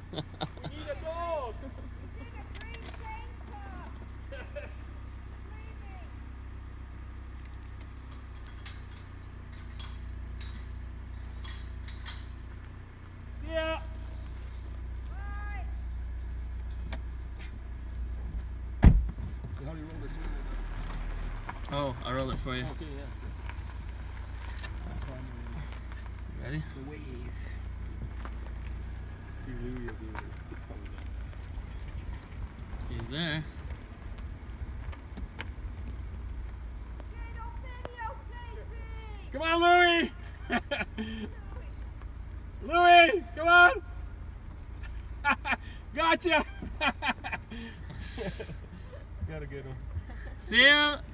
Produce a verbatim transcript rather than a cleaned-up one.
need a dog. See ya. So how do you roll this? Oh, I roll it for you. Okay, yeah. Ready? The wave. See Louie up there. He's there. Come on, Louie! Louie, come on! Gotcha! Gotta get him. See ya!